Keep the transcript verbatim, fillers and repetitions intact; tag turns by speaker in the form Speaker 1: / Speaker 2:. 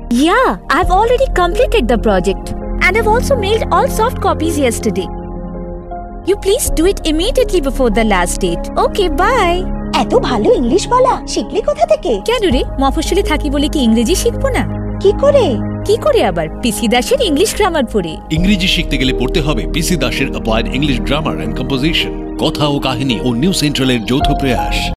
Speaker 1: Yeah, I've already completed the project and I've also mailed all soft copies yesterday. You please do it immediately before the last date. Okay, bye.
Speaker 2: এত ভালো English বলা শিখলি কোথা থেকে?
Speaker 1: কেন রে, মফস্বলে থাকি বলে কি ইংরেজি শিখবো না?
Speaker 2: কি করে?
Speaker 1: কি করে আবার? পিসি দাসের ইংলিশ গ্রামার পড়ে।
Speaker 3: ইংরেজি শিখতে গেলে পড়তে হবে পিসি দাসের applied English grammar and composition. কথা ও কাহিনী ও নিউ সেন্ট্রালের যৌথ প্রয়াস।